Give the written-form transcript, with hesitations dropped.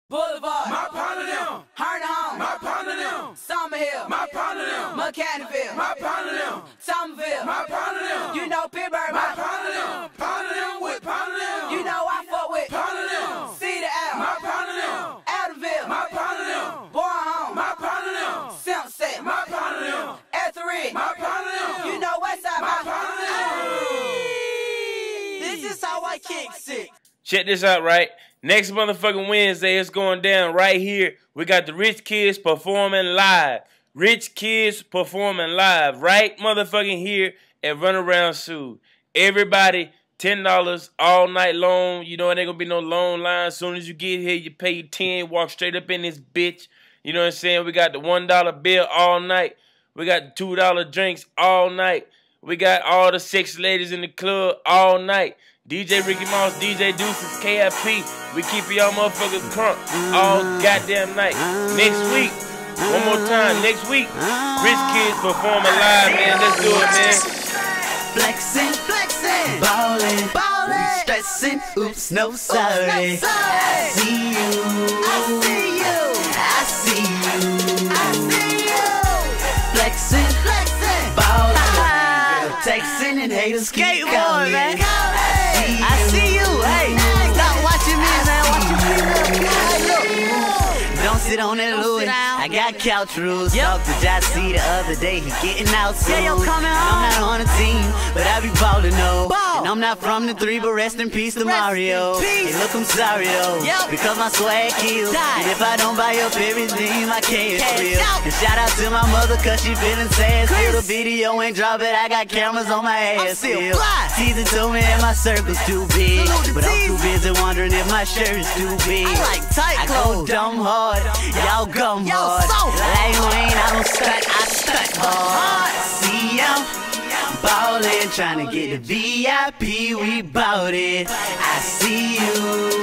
Boulevard, my partner them. Harner Home, My partner them. Summerhill, My partner them. Mechanicsville, My partner them. Somerville, My partner them. you know Pittsburgh, My partner them. Partner them with partner them. you know I fuck with Partner them. Cedar My Ave, partner them. Aldenville, My partner them. Bourne Home, My partner them. Simpson, My partner them. Etheridge, My partner them. you know Westside, My partner them. This is how I kick it. Check this out, right? Next motherfucking Wednesday, it's going down right here. We got the Rich Kids performing live. Rich Kids performing live right motherfucking here at Runaround Sue. Everybody, $10 all night long. You know, it ain't gonna be no long line. As soon as you get here, you pay your 10, walk straight up in this bitch. You know what I'm saying? We got the $1 bill all night. We got the $2 drinks all night. We got all the sexy ladies in the club all night. DJ Ricky Moss, DJ Deuces, KFP. We keep y'all motherfuckers crunk all goddamn night. Next week, one more time, next week, Rich Kids performing live, man. Let's do it, man. Flexing, flexing, ballin', ballin', we stressin', oops, no sorry. I see you, I see you, I see you, I see you. Flexing, flexing, ballin', texting and haters keep going, man. I see you, hey, stop watching me, man, watch your feet. Don't sit on that Louis, I got couch rules. Talked to Jossie the other day, he getting out soon. I'm not on a team, but I be ballin' though. And I'm not from the 3, but rest in peace to Mario. Hey, look, I'm sorry though, because my swag kills. And if I don't buy up everything, my cash will. And shout out to my mother, cause she feeling sad. Still the video ain't drop it, I got cameras on my ass still. Season told me that my circle's too big, but I'm too busy wondering if my shirt's too big. I go dumb hard, y'all gum hard. Like Wayne, I don't stunt, I stunt hard. See, I'm ballin', tryna get the VIP, we bout it. I see you.